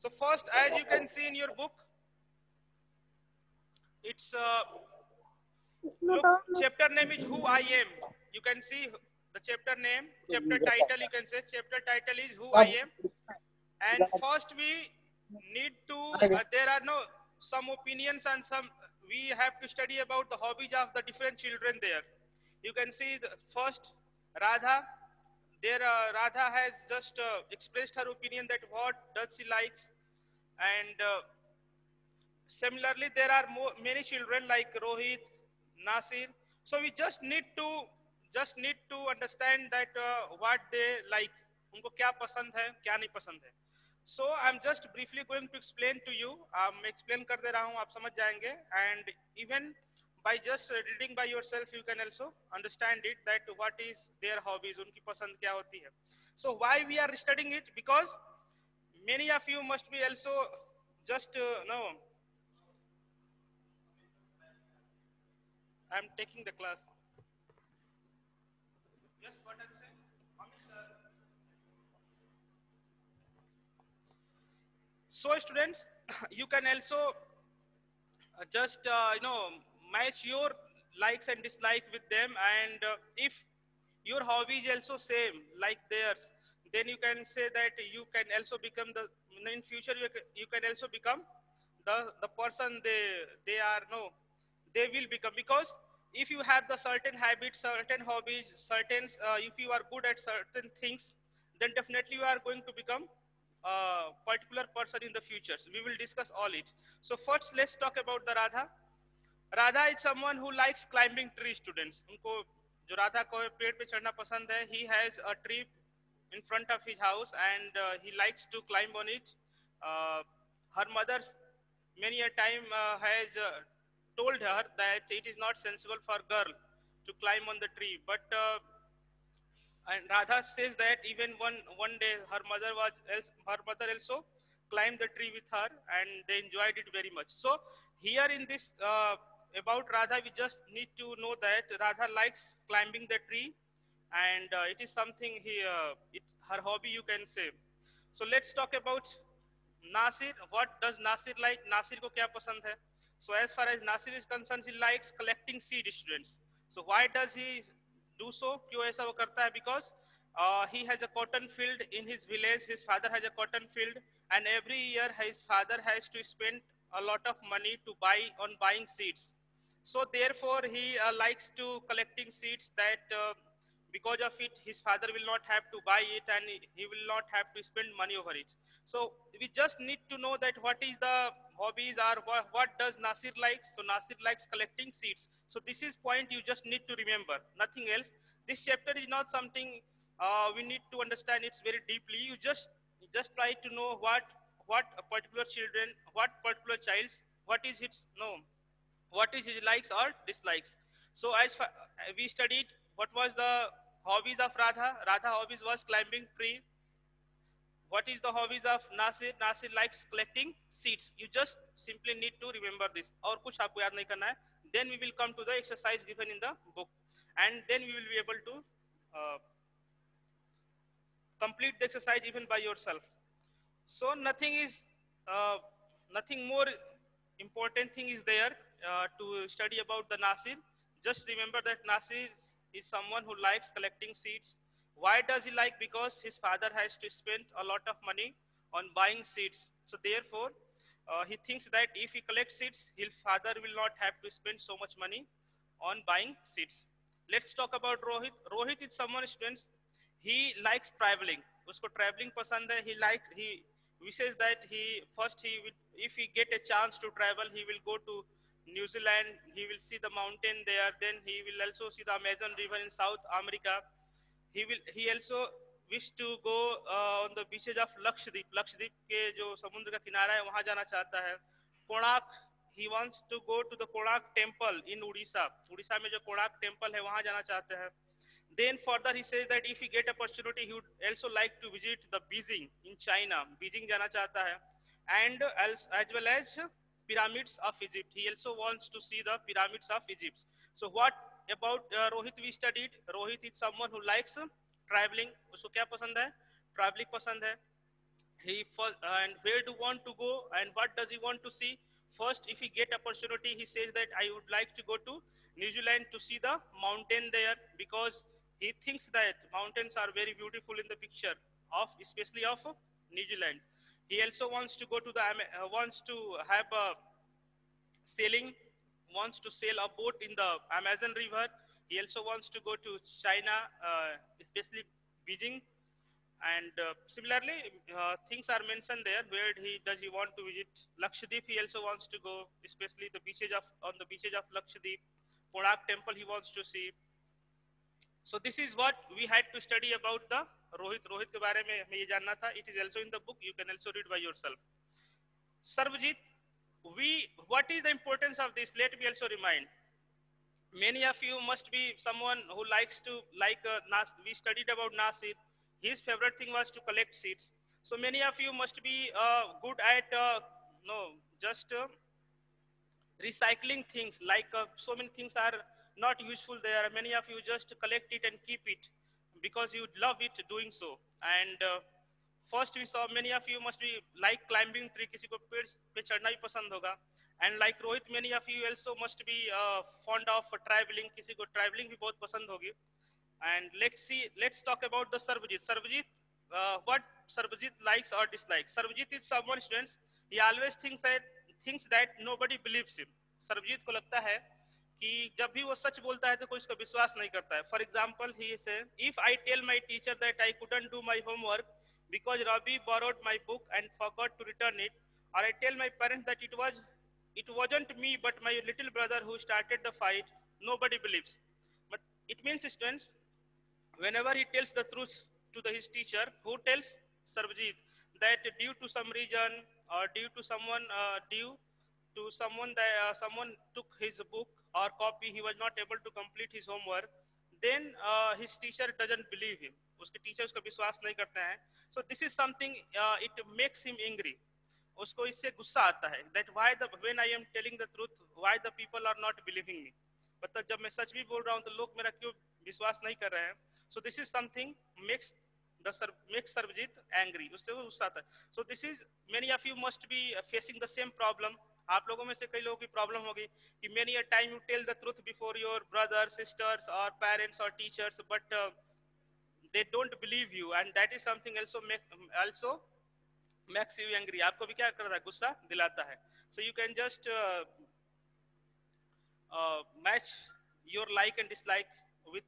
So first, as you can see in your book, it's look, chapter name is Who I Am. You can see the chapter name, chapter title. You can say chapter title is Who I Am. And first we need to, there are no some opinions and some, we have to study about the hobbies of the different children there. You can see the first Radha, there Radha has just expressed her opinion that what does she likes. And similarly, there are many children like Rohit, Nasir. So we just need to understand that what they like. उनको क्या पसंद है, क्या नहीं पसंद है. So I'm just briefly going to explain to you. मैं explain कर दे रहा हूँ, आप समझ जाएंगे. And even by just reading by yourself, you can also understand it that what is their hobbies, उनकी पसंद क्या होती है. So why we are studying it? Because many of you must be also just know. I'm taking the class. Yes, what I'm saying? Amit sir. So students, you can also just match your likes and dislike with them, and if your hobby is also same like theirs, then you can say that you can also become the, in future you can also become the person they are, no, they will become. Because if you have the certain habits, certain hobbies, certain if you are good at certain things, then definitely you are going to become a particular person in the future. So we will discuss all it. So first let's talk about the Radha. Radha is someone who likes climbing tree. Students, उनको जो राधा को पेड़ पे चढ़ना पसंद है, he has a tree in front of his house and he likes to climb on it. Her mother many a time has told her that it is not sensible for girl to climb on the tree, but and Radha says that even one day her mother also climbed the tree with her and they enjoyed it very much. So here in this about Radha, we just need to know that Radha likes climbing the tree, and it is something her hobby, you can say. So let's talk about Nasir. What does Nasir like? Nasir को क्या पसंद है? So as far as Nasir is concerned, he likes collecting seed, students. So why does he do so? क्यों ऐसा वो करता है? Because he has a cotton field in his village. His father has a cotton field, and every year his father has to spend a lot of money to buying seeds. So therefore he likes to collecting seeds, that because of it his father will not have to buy it and he will not have to spend money over it. So we just need to know that what is the hobbies, or what does Nasir likes. So Nasir likes collecting seeds. So this is point you just need to remember, nothing else. This chapter is not something we need to understand it's very deeply. You just try to know what a particular children, what particular child's, what is its, no, what is his likes or dislikes. So as we studied what was the hobbies of Radha. Radha hobbies was climbing tree. What is the hobbies of Nasir? Nasir likes collecting seeds. You just simply need to remember this. और कुछ आपको याद नहीं करना है. Then we will come to the exercise given in the book, and then we will be able to complete the exercise even by yourself. So nothing more important thing is there to study about the Nasir. Just remember that Nasir is someone who likes collecting seeds. Why does he like? Because his father has to spend a lot of money on buying seeds. So therefore, he thinks that if he collects seeds, his father will not have to spend so much money on buying seeds. Let's talk about Rohit. Rohit is someone, students, he likes traveling. उसको traveling पसंद है. He wishes that if he get a chance to travel, he will go to New Zealand. He will see the mountain there. Then he will also see the Amazon River in South America. He also wish to go on the beaches of Lakshadweep. Lakshadweep के जो समुद्र का किनारा है वहाँ जाना चाहता है. Konark, he wants to go to the Konak temple in Odisha. Odisha में जो कोणार्क temple है वहाँ जाना चाहते हैं. Then further he says that if he get opportunity, he would also like to visit the Beijing in China. Beijing जाना चाहता है, and as well as pyramids of Egypt. He also wants to see the pyramids of Egypt. So what about Rohit we studied? Rohit is someone who likes traveling. उसको क्या पसंद है? Traveling पसंद है. he first, and where do want to go and what does he want to see. First, if he get opportunity, he says that I would like to go to New Zealand to see the mountain there, because he thinks that mountains are very beautiful in the picture of, especially of New Zealand. He also wants to go to the wants to have a sailing, wants to sail a boat in the Amazon River. He also wants to go to China, especially Beijing. And similarly, things are mentioned there. Where he want to visit Lakshadweep? He also wants to go, especially the beaches of on the beaches of Lakshadweep. Podak temple he wants to see. So this is what we had to study about the Rohit. Rohit के बारे में हमें ये जानना था. It is also in the book. You can also read by yourself. Sarvjit, what is the importance of this? Let me also remind. Many of you must be someone who likes to we studied about Nasir. His favorite thing was to collect seeds. So many of you must be good at no just recycling things, like so many things are not useful there. Many of you just collect it and keep it because you love it doing so. And first we saw many of you must be like climbing tree, किसी को पेड़ पे चढ़ना भी पसंद होगा. And like Rohit, many of you also must be fond of traveling, किसी को traveling भी बहुत पसंद होगी. And let's talk about the Sarvjit. Sarvjit, what Sarvjit likes or dislikes. Sarvjit is someone, students, he always thinks that nobody believes him. Sarvjit को लगता है कि जब भी वो सच बोलता है तो कोई उसका विश्वास नहीं करता है. For example, he say, if I tell my teacher that I couldn't do my homework because Ravi borrowed my book and forgot to return it, or I tell my parents that it wasn't me but my little brother who started the fight, nobody believes. But it means, students, whenever he tells the truth to his teacher, who tells Sarvjit that due to some reason or due to someone that someone took his book or copy, he was not able to complete his homework, then his teacher doesn't believe him. उसके teacher उसका विश्वास नहीं करते हैं. So this is something, it makes him angry. उसको इससे गुस्सा आता है that when I am telling the truth, why the people are not believing me. मतलब जब मैं सच भी बोल रहा हूँ तो लोग मेरा क्यों विश्वास नहीं कर रहे हैं. So this is something makes Sarvjit angry. उससे वो गुस्सा आता है. So this is, many of you must be facing the same problem. आप लोगों में से कई लोगों की प्रॉब्लम होगी कि many a time you tell the truth before your brothers, sisters or parents or teachers, but they don't believe you, and that is something also makes you angry. आपको भी क्या करता है, गुस्सा दिलाता है. So you can just match your like and dislike with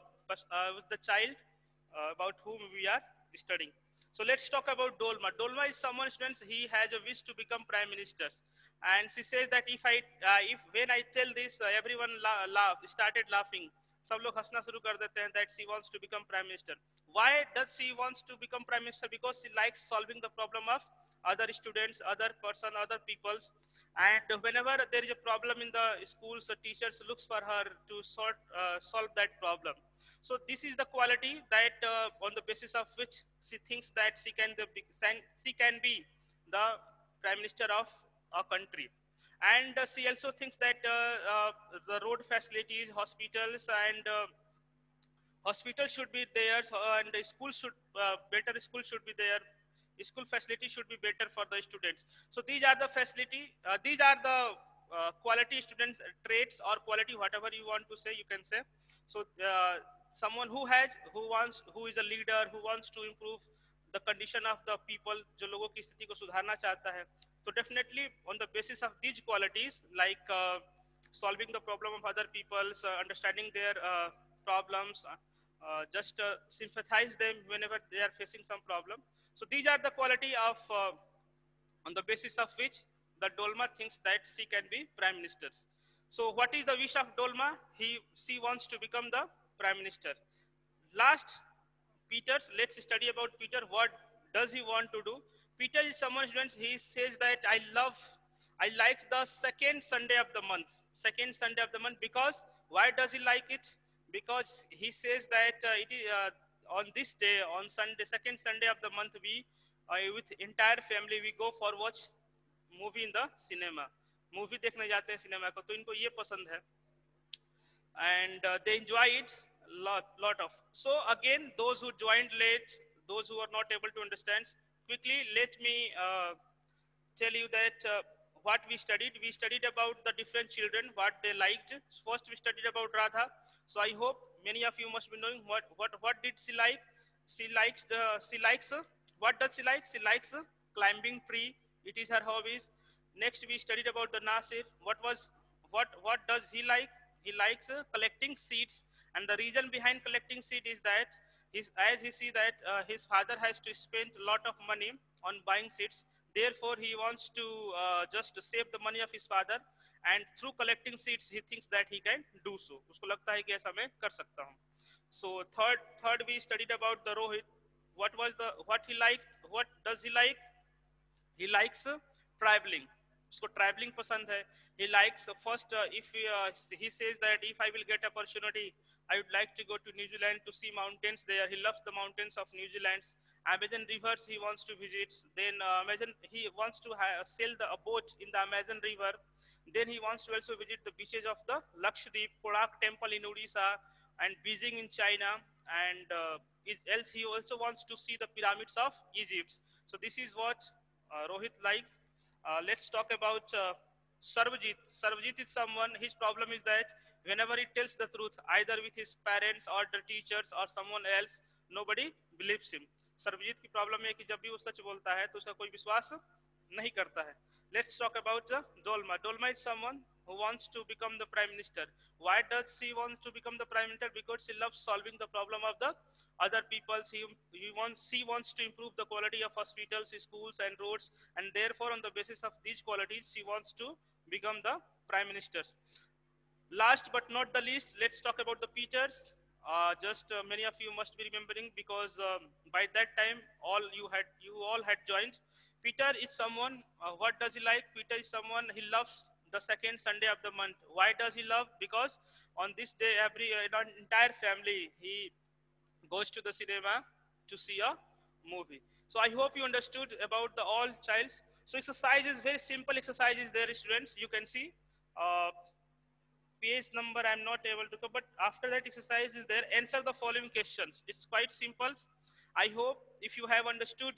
the child about whom we are studying. So let's talk about Dolma. Dolma is someone, students, he has a wish to become prime minister, and she says that if when I tell this, everyone started laughing. सब लोग हंसना शुरू कर देते हैं that she wants to become prime minister. Why does she wants to become prime minister? Because she likes solving the problem of other students, other person, other peoples. And whenever there is a problem in the schools, the teachers looks for her to solve that problem. So this is the quality that on the basis of which she thinks that she can be the prime minister of a country. And she also thinks that the road facilities, hospitals, and hospitals should be there, and the schools should better schools should be there. School facility should be better for the students. So these are the these are the quality student traits or quality, whatever you want to say, you can say. So someone who is a leader, who wants to improve the condition of the people, जो लोगों की स्थिति को सुधारना चाहता है. So definitely on the basis of these qualities, like solving the problem of other people, understanding their problems, just sympathize them whenever they are facing some problem. So these are the quality of on the basis of which the Dolma thinks that she can be prime minister. So what is the wish of Dolma? She wants to become the prime minister. Last, Peters. Let's study about Peter. What does he want to do? Peter is someone, students, he says that I like the second Sunday of the month. Second Sunday of the month, because why does he like it? Because he says that it is on this day, on Sunday, second Sunday of the month, we with entire family we go for watch movie in the cinema. Movie देखने जाते हैं cinema को, तो इनको ये पसंद है, and they enjoy it lot of. So again, those who joined late, those who are not able to understand, quickly let me tell you that what we studied. We studied about the different children, what they liked. First, we studied about Radha. So I hope many of you must be knowing what did she like. She likes what does she like? She likes climbing tree. It is her hobbies. Next, we studied about the Nasir. What does he like? He likes collecting seeds, and the reason behind collecting seed is that as he see that his father has to spend a lot of money on buying seeds, therefore he wants to just save the money of his father, and through collecting seeds he thinks that he can do so. उसको लगता है कि ऐसा मैं कर सकता हूँ. So third we studied about the Rohit. What he liked? What does he like? He likes traveling. उसको traveling पसंद है. He likes first if he says that if I will get opportunity, I would like to go to New Zealand to see mountains there. He loves the mountains of New Zealand. Amazon rivers he wants to visit. Then imagine he wants to sail a boat in the Amazon river. Then he wants to also visit the beaches of the Lakshadweep, Kodak temple in Odisha, and Beijing in China. And else he also wants to see the pyramids of Egypt. So this is what Rohit likes. Let's talk about Sarvajit. Sarvajit is someone, his problem is that whenever he tells the truth, either with his parents or the teachers or someone else, nobody believes him. Sarvjeet की problem है कि जब भी वो सच बोलता है तो उसका कोई विश्वास नहीं करता है. Let's talk about Dolma. Dolma is someone who wants to become the prime minister. Why does she want to become the prime minister? Because she loves solving the problem of the other people. She wants to improve the quality of hospitals, schools, and roads, and therefore, on the basis of these qualities, she wants to become the prime minister. Last but not the least, let's talk about the Peters. Many of you must be remembering because by that time you all had joined. Peter is someone. What does he like? Peter is someone he loves the second Sunday of the month. Why does he love? Because on this day, every entire family he goes to the cinema to see a movie. So I hope you understood about the all childs. So exercise is very simple. Exercise is there, students. You can see. Page number I'm not able to, but after that exercise is there. Answer the following questions. It's quite simple. I hope if you have understood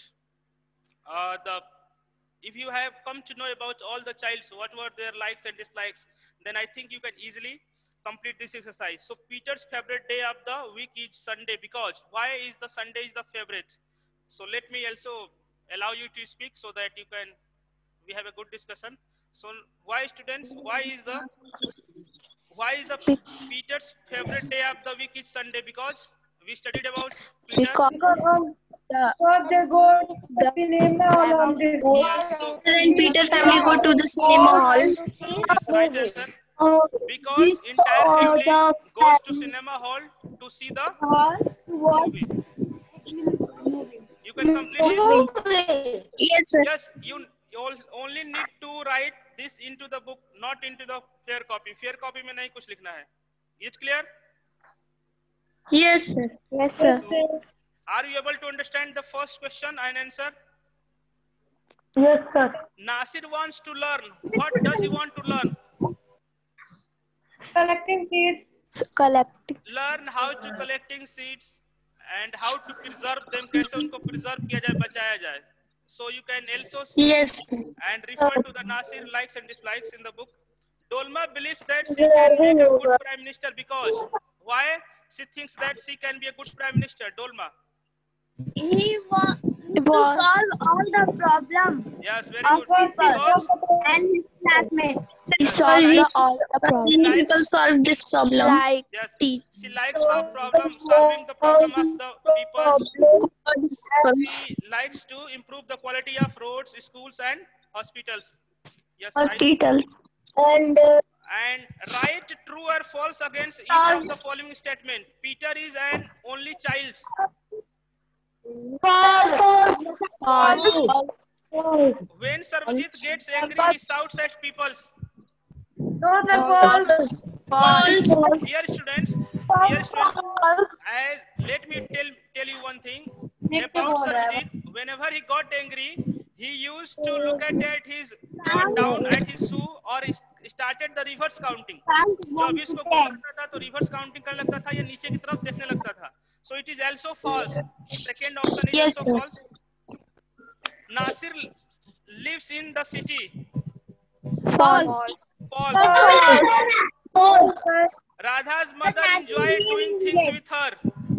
if you have come to know about all the childs, what were their likes and dislikes, then I think you can easily complete this exercise. So Peter's favorite day of the week is Sunday. Because why is the Sunday is the favorite? So let me also allow you to speak so that we have a good discussion. So why, students, why is the Peter's favorite day of the week is Sunday? Because we studied about Peter. Because they go to the cinema hall on this day. Yes, so Peter family go to the cinema hall. yes, right answer. Because entire family goes to cinema hall to see the movie. You can complete it. Yes, sir. Yes, you only need to write this into the book, not into the fair copy. Fair copy में नहीं कुछ लिखना है. Is it clear? Yes, sir. Yes, sir. So, are you able to understand the first question and answer? Yes, sir. Nasir wants to learn. What does he want to learn? Collecting seeds. Collecting. Learn how to collecting seeds and how to preserve them. कैसे उनको preserve किया जाए, बचाया जाए. So you can also see and refer to the Nasir likes and dislikes in the book. Dolma believes that she can make a good prime minister because why? She thinks that she can be a good prime minister. Dolma. He wants to solve all the problems Yes, very of good. people and his classmates. He solved all the problems. People solve this problem. Like Yes, she likes the problem, solving the problem of the people. She likes to improve the quality of roads, schools, and hospitals. Yes, right. Hospitals. And And write true or false against each of the following statement. Peter is an only child. When Sarvajit gets angry, he shouts at people. False. Here, students, let me tell you one thing about Sarvajit. Whenever he got angry, he used to look at his down at his shoe or started the reverse counting. जब भी इसको गुस्सा आता था तो reverse counting करने लगता था या नीचे की तरफ देखने लगता था. So it is also false. Second option is Yes, also sir. false. Nasir lives in the city. False. False. False. Radha's mother enjoyed doing things with her.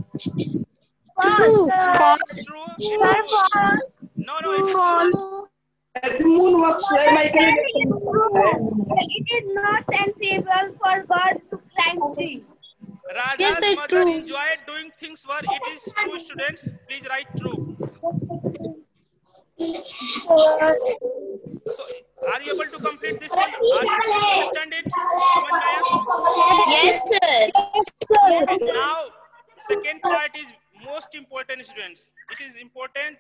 True. It's true. It's no, it's true. False. moon works Michael. It is not sensible for birds to climb trees. Radha's it's mother true. enjoyed doing things were. It is true, students. Please write true. So, are you able to complete this one? Are you able to understand it? समझ में आया? Yes, sir. Now, second part is most important, students. It is important.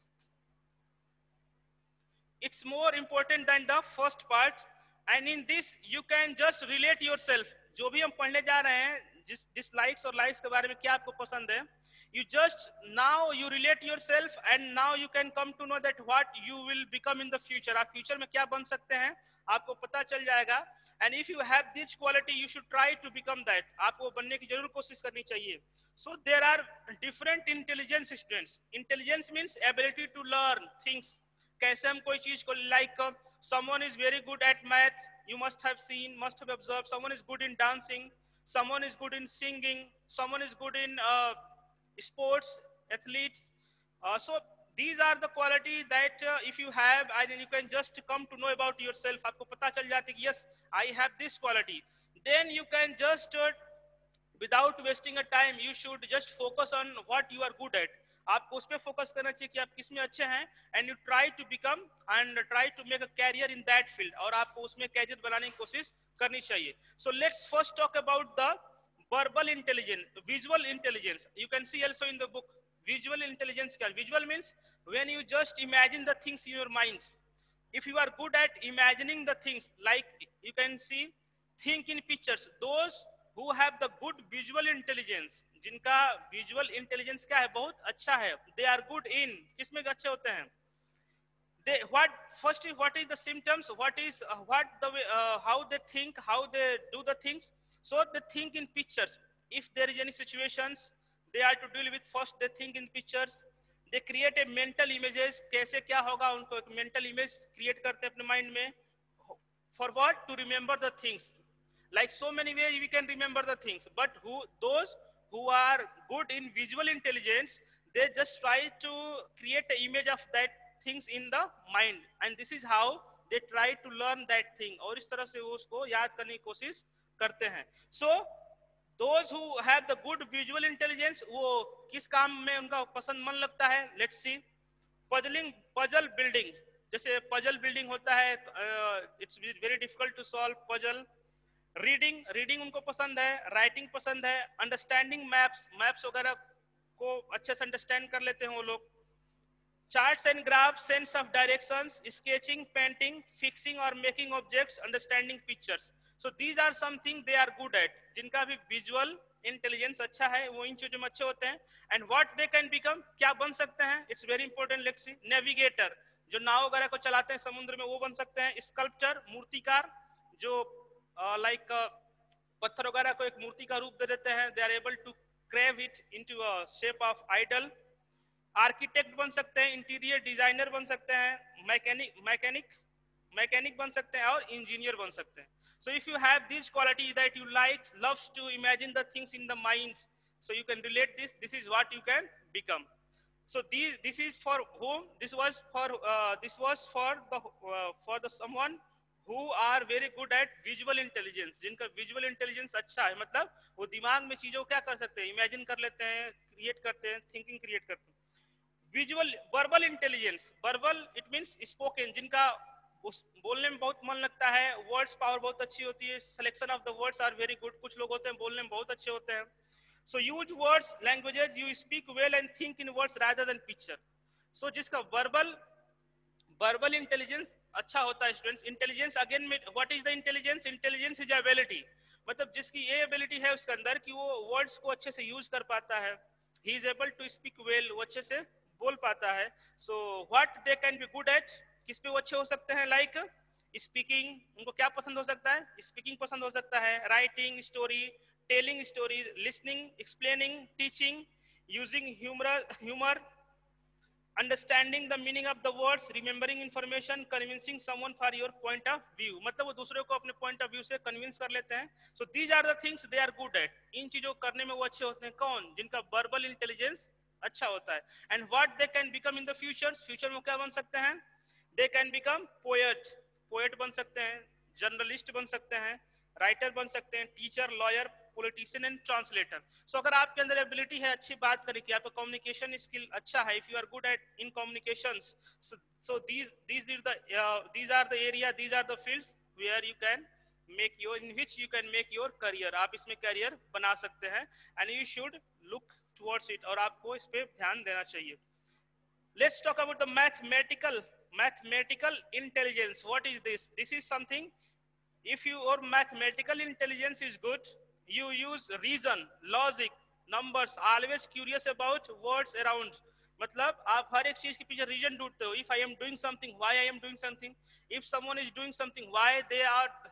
It's more important than the first part. And in this, you can just relate yourself. जो भी हम पढ़ने जा रहे हैं, जिस dislikes और likes के बारे में क्या आपको पसंद है, you just now you relate yourself and now you can come to know that what you will become in the future. आप future में क्या बन सकते हैं, आपको पता चल जाएगा. And if you have this quality, you should try to become that. आपको बनने की जरूर कोशिश करनी चाहिए. So there are different intelligence, students. Intelligence means ability to learn things. कैसे हम कोई चीज को like someone is very good at math, you must have seen, must have observed. Someone is good in dancing, someone is good in singing, someone is good in sports, athletes. So these are the quality that if you have, and you can just come to know about yourself. आपको पता चल जाता है कि yes, I have this quality. Then you can just without wasting a time, you should just focus on what you are good at. आपको उस पे focus करना चाहिए कि आप किस में अच्छे हैं, and you try to become and try to make a career in that field. और आपको उसमें कैरियर बनाने की कोशिश करनी चाहिए. So let's first talk about the verbal intelligence, visual intelligence. You can see also in the book, visual intelligence. Visual means when you just imagine the things in your mind. If you are good at imagining the things, like you can see, think in pictures. Those who have the good visual intelligence, जिनका visual intelligence क्या है, बहुत अच्छा है, they are good in, किसमें अच्छे होते हैं? They what is the symptoms, what the way, how they think, how they do the things. So they think in pictures. If there is any situations they are to deal with, first they think in pictures. They create a mental images. कैसे क्या होगा, उनको एक mental image create करते हैं अपने mind में. For what? To remember the things. Like so many ways we can remember the things. But those who are good in visual intelligence, they just try to create an image of that things in the mind, and this is how they try to learn that thing. और इस तरह से वो उसको याद करने की कोशिश करते हैं. So those who have the good visual intelligence, वो किस काम में उनका पसंद मन लगता है? Let's see. Puzzle building. जैसे puzzle building होता है, it's very difficult to solve puzzle. Reading उनको पसंद है. Writing पसंद है. Understanding maps वगैरह को अच्छे से understand कर लेते हैं वो लोग. Charts and graphs, sense of directions, sketching, painting, fixing or making objects, understanding pictures. So these are something they are good at. जिनका भी visual intelligence अच्छा है, वो इन चीजों में अच्छे होते हैं. And what they can become, क्या बन सकते हैं? It's very important. Let's see. Navigator, जो नाव वगैरह को चलाते हैं समुद्र में, वो बन सकते हैं. Sculptor, मूर्तिकार, जो like पत्थर वगैरह को एक मूर्ति का रूप दे देते हैं. They are able to carve it into a shape of idol. Architect बन सकते हैं, इंटीरियर डिजाइनर बन सकते हैं, मैकेनिक बन सकते हैं, और इंजीनियर बन सकते हैं. So if you have these qualities that you like, loves to imagine the things in the mind, so you can relate this. This is what you can become. So this is for whom? This was for the someone who are very good at visual intelligence. जिनका visual intelligence अच्छा है, मतलब वो दिमाग में चीजों क्या कर सकते हैं, इमेजिन कर लेते हैं, क्रिएट करते हैं, थिंकिंग क्रिएट करते हैं. verbal intelligence, verbal it means spoken, जिनका बोलने में बहुत मन लगता है, वर्ड्स पावर बहुत अच्छी होती है, selection of the words are very good. कुछ लोग होते हैं बोलने में बहुत अच्छे होते हैं. So use words, languages, you speak well and think in words rather than picture. So जिसका वर्बल इंटेलिजेंस अच्छा होता है स्टूडेंट्स. इंटेलिजेंस अगेन में what is the intelligence? Intelligence is ability, मतलब जिसकी ये एबिलिटी है उसके अंदर कि वो वर्ड्स को अच्छे से यूज कर पाता है. He is able to speak well, वो अच्छे से बोल पाता है. So what they can be good at, किस पे वो अच्छे हो सकते हैं? लाइक स्पीकिंग, उनको क्या पसंद हो सकता है? स्पीकिंग पसंद हो सकता है. Writing story, telling stories, listening, explaining, teaching, using humour, understanding the meaning of the words, remembering information, convincing someone for your point of view, मतलब वो दूसरे को अपने पॉइंट ऑफ व्यू से कन्विंस कर लेते हैं. So these are the things they are good at. इन चीजों को करने में वो अच्छे होते हैं. कौन? जिनका वर्बल इंटेलिजेंस अच्छा होता है. And what they can become in the future, future में क्या बन सकते हैं? They can become poet, poet बन सकते हैं, जर्नलिस्ट बन सकते हैं, राइटर बन सकते हैं, teacher, lawyer, politician and translator. So अगर आपके अंदर एबिलिटी है अच्छी बात करने की, आपका कम्युनिकेशन स्किल अच्छा है, if you are good at in communications, so these are the area, these are the fields where you can make your, in which you can make your career. आप इसमें करियर बना सकते हैं and you should look towards it, और आपको इस पे ध्यान देना चाहिए. Let's talk about the mathematical intelligence. What is this? This is something, if your mathematical intelligence is good, you use reason, logic, numbers, always curious about words around. मतलब आप हर एक चीज के पीछे रीजन ढूंढते हो. If I am doing something, why I am doing something. If someone is doing something, why they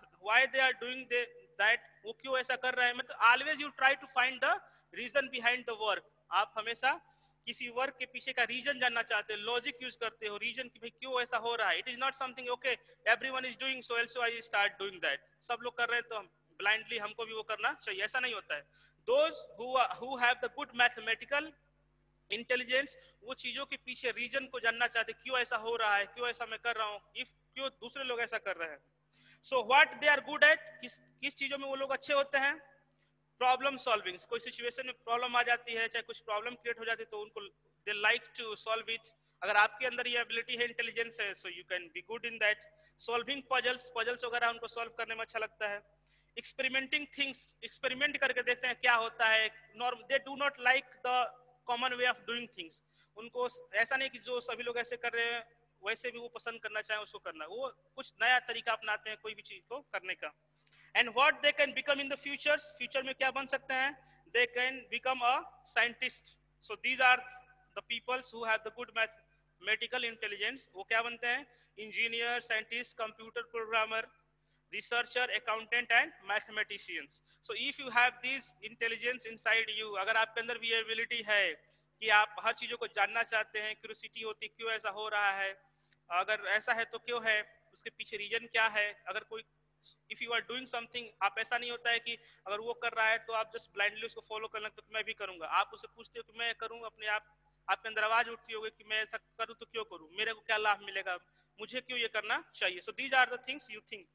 are doing that, वो क्यों ऐसा कर रहे हैं. मतलब always you try to find the reason behind the work. आप हमेशा किसी वर्क के पीछे का रीजन जानना चाहते हो, लॉजिक यूज करते हो, रीजन कि भाई क्यों ऐसा हो रहा है. It is not something okay everyone is doing so also I start doing that. सब लोग कर रहे हैं तो ब्लाइंडली हमको भी वो करना चाहिए, ऐसा नहीं होता है. Those who have the good mathematical intelligence, वो चीजों के पीछे रीजन को जानना चाहते, क्यों ऐसा हो रहा है, क्यों ऐसा मैं कर रहा हूँ, इफ क्यों दूसरे लोग ऐसा कर रहे हैं. So what they are good at, किस चीजों में वो लोग अच्छे होते हैं. प्रॉब्लम सॉल्विंग, कोई सिचुएशन में प्रॉब्लम आ जाती है, चाहे कुछ प्रॉब्लम क्रिएट हो जाती है, तो उनको they like to solve it. अगर आपके अंदर ये एबिलिटी है, इंटेलिजेंस है, so you can be good in that. Solving puzzles वगैरह उनको सॉल्व करने में अच्छा लगता है. एक्सपेरिमेंटिंग थिंग्स, एक्सपेरिमेंट करके देखते हैं क्या होता है. They do not like the common way of doing things. उनको ऐसा नहीं कि जो सभी लोग ऐसे कर रहे हैं वैसे भी वो पसंद करना चाहे उसको करना, वो कुछ नया तरीका अपनाते हैं कोई भी चीज को करने का. And what they can become in the future में क्या बन सकते हैं. They can become a scientist. So these are the peoples who have the good mathematical intelligence. वो क्या बनते हैं. Engineer, scientist, computer programmer, researcher, accountant and mathematicians. So if you have this intelligence inside you, अगर आपके अंदर भी ability है कि आप हर चीजों को जानना चाहते हैं, क्यूरियोसिटी होती क्यों ऐसा हो रहा है, अगर ऐसा है तो क्यों है, उसके पीछे रीजन क्या है. अगर कोई if you are doing something, आप ऐसा नहीं होता है कि अगर वो कर रहा है तो आप जस्ट ब्लाइंडली उसको फॉलो कर लगते हो कि मैं भी करूंगा. आप उससे पूछते हो कि मैं करूं, अपने आप आपके अंदर आवाज उठती होगी कि मैं ऐसा करूं तो क्यों करूं, मेरे को क्या लाभ मिलेगा, मुझे क्यों ये करना चाहिए. So these are the things you think.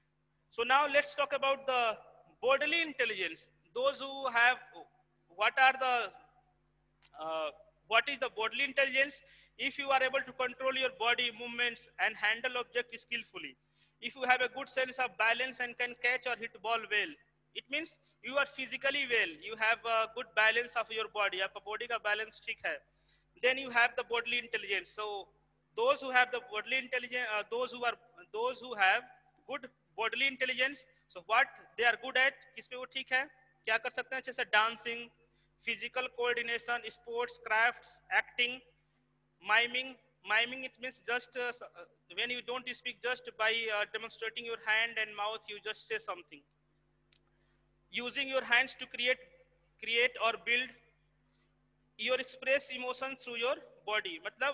So now let's talk about the bodily intelligence. Those who have, what are the what is the bodily intelligence. If you are able to control your body movements and handle objects skillfully, if you have a good sense of balance and can catch or hit ball well, it means you are physically well, you have a good balance of your body, आपका body का balance ठीक है, then you have the bodily intelligence. So those who have the bodily intelligence, those who have good bodily intelligence, so what they are good at, किस पे वो ठीक है, क्या कर सकते हैं अच्छे से. dancing, physical coordination, sports, crafts, acting, miming it means just when you don't speak, just by demonstrating your hand and mouth you just say something. Using your hands to create or build, your express emotions through your body. मतलब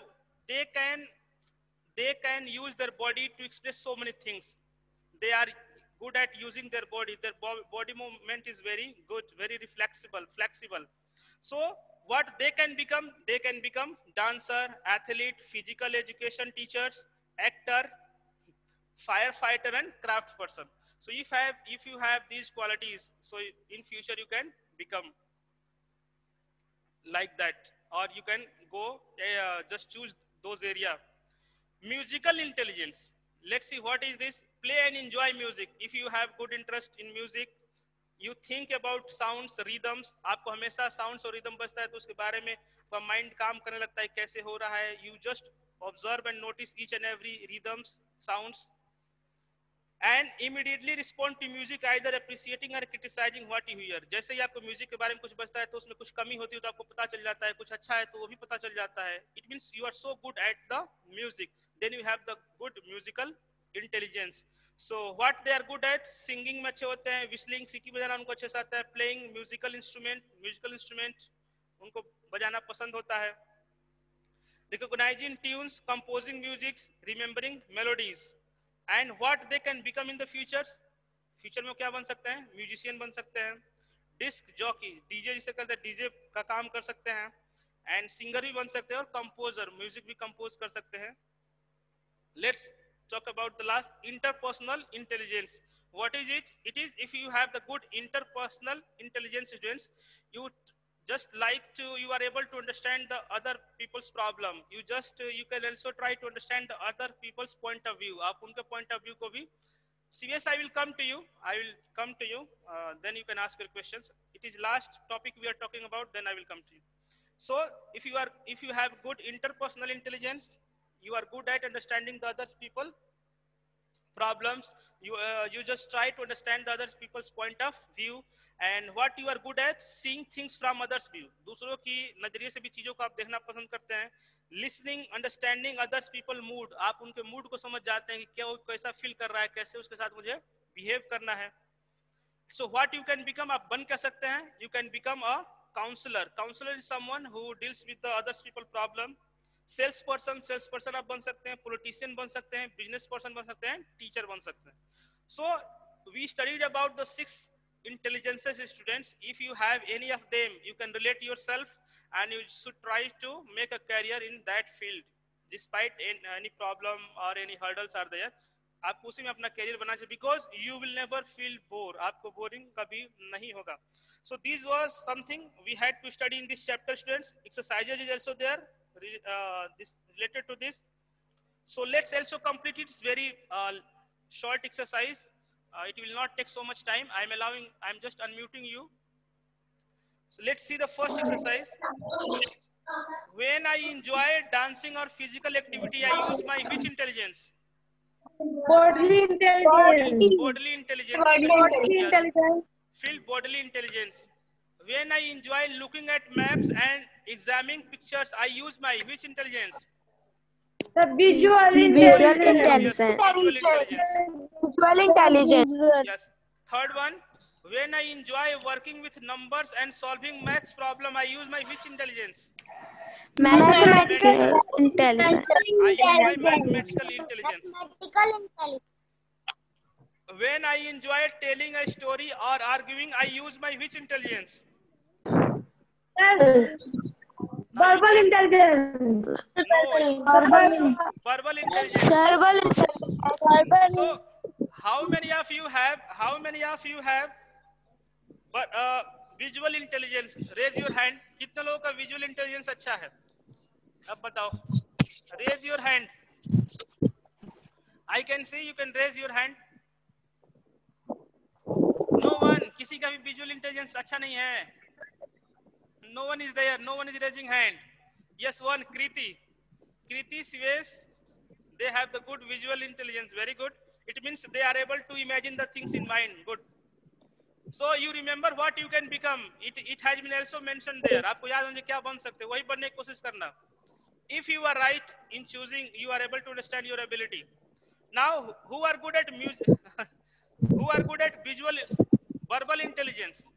they can use their body to express so many things. They are good at using their body. Their body movement is very good, very flexible. So what they can become dancer, athlete, physical education teachers, actor, firefighter and craft person. So if you have these qualities, so in future you can become like that, or you can go just choose those area. Musical intelligence, let's see what is this. Play and enjoy music. If you have good interest in music, you think about sounds, rhythms. आपको हमेशा sounds और rhythm बजता है तो उसके बारे में आपका mind काम करने लगता है कैसे हो रहा है. You just observe and notice each and every rhythms, sounds, and immediately respond to music, either appreciating or criticizing what you hear. जैसे ही आपको म्यूजिक के बारे में कुछ बजता है तो उसमें कुछ कमी होती है तो आपको पता चल जाता है, कुछ अच्छा है तो वो भी पता चल जाता है. It means you are so good at the music, then you have the good musical intelligence. So what they are good at, singing में अच्छे होते हैं, whistling सीटी बजाना उनको अच्छे से आता है, playing musical instrument उनको बजाना पसंद होता है, recognizing tunes, composing music, remembering melodies, and what they can become in the future. Future में क्या बन सकते हैं? म्यूजिशियन बन सकते हैं, डिस्क जॉकी, डीजे जिसे कहते हैं, डीजे का काम कर सकते हैं, एंड सिंगर भी बन सकते हैं और कंपोजर, म्यूजिक भी कंपोज कर सकते हैं. Let's talk about the last, interpersonal intelligence. What is it? It is if you have the good interpersonal intelligence, students, you just like to, you are able to understand the other people's problem. You just, you can also try to understand the other people's point of view. आप उनके point of view को भी, CVS, I will come to you. I will come to you. Then you can ask your questions. It is last topic we are talking about. Then I will come to you. So if you have good interpersonal intelligence, you are good at understanding the other people problems. You just try to understand the other people's point of view, and what you are good at, seeing things from others view. दूसरों की नजरिए से भी चीजों को आप देखना पसंद करते हैं. Listening, understanding others people mood. आप उनके मूड को समझ जाते हैं कि क्या वो कैसा फील कर रहा है, कैसे उसके साथ मुझे बिहेव करना है. So what you can become, आप बन क्या सकते हैं? You can become a counselor. Counselor is someone who deals with the others people problem. Sales person आप बन सकते हैं, पॉलिटिशियन बन सकते हैं, बिजनेस पर्सन बन सकते हैं, टीचर बन सकते हैं. So we studied about the 6 intelligences, students. If you have any of them, you can relate yourself and you should try to make a career in that field despite any problem or any hurdles are there. आपको उसी में अपना career बनाना चाहिए, because you will never feel bored. आपको boring कभी नहीं होगा. So this was something we had to study in this chapter, students. Exercises is also there this related to this. So let's also complete it. It's very short exercise. It will not take so much time. I'm just unmuting you. So let's see the first exercise. When I enjoy dancing or physical activity, I use my which intelligence? Bodily intelligence. Bodily intelligence. Bodily intelligence. Feel bodily intelligence. When I enjoy looking at maps and examining pictures, I use my which intelligence? The visual intelligence. Visual intelligence. Visual intelligence. Yes. Third one. When I enjoy working with numbers and solving maths problem, I use my which intelligence? Mathematical intelligence. I use my mathematical intelligence. When I enjoy telling a story or arguing, I use my which intelligence? Verbal intelligence. No. Verbal intelligence. Verbal intelligence. So, how many of you have but visual intelligence? Raise your hand. कितने लोगों का visual intelligence अच्छा है? अब बताओ. Raise your hand. I can see, you can raise your hand. No one. किसी का भी visual intelligence अच्छा नहीं है. No one is there. No one is raising hand. Yes, one. Kriti, Sves, they have the good visual intelligence. Very good. It means they are able to imagine the things in mind. Good. So you remember what you can become. It has been also mentioned there. आपको याद होंगे क्या बन सकते हैं, वही बनने की कोशिश करना. If you are right in choosing, you are able to understand your ability. Now, who are good at music? Who are good at verbal intelligence?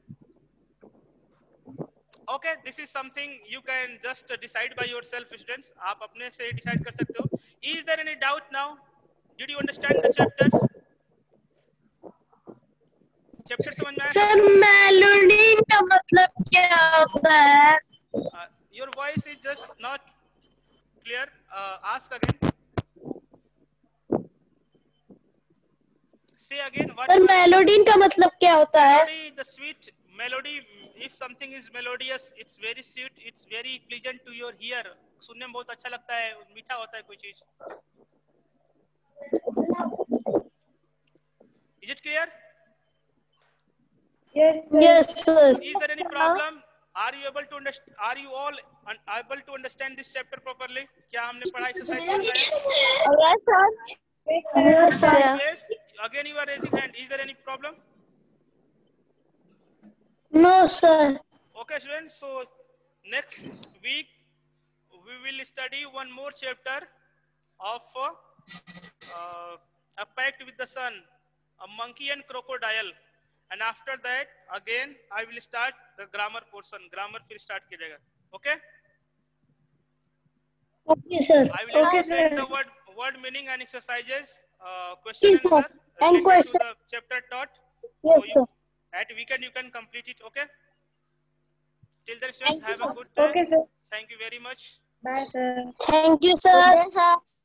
Okay, this is something you can just decide by yourself, students. आप अपने से decide कर सकते हो. Is there any doubt now? Did you understand the chapters? Chapter समझ में आया? Sir melody का मतलब क्या होता है? Your voice is just not clear. Ask again. Say again. What? Sir melody का मतलब क्या होता है? Melody, the sweet melody. If something is melodious, it's very sweet. It's very pleasant to your ear. सुनने में बहुत अच्छा लगता है, मीठा होता है कोई चीज. Is it clear? Yes, sir. Yes, sir. Is there any problem? Are you able to understand? Are you all able to understand this chapter properly? क्या हमने पढ़ा exercise कर रहे हैं? Yes, sir. Yes, sir. Yes. Again, you are raising hand. Is there any problem? No, sir. Okay, students. So next week we will study one more chapter of A Pact with the Sun, a monkey and crocodile, and after that again I will start the grammar portion. Grammar फिर start कीजिएगा. Okay? Okay, sir. I will also Okay, send the sir. word meaning and exercises, question Yes, answer sir. And related to question. the chapter taught. Yes, So sir. at weekend you can complete it. Okay. Till then, students, have a good day. Okay, sir. Thank you very much. Bye, sir. Thank you, sir. Yes, sir.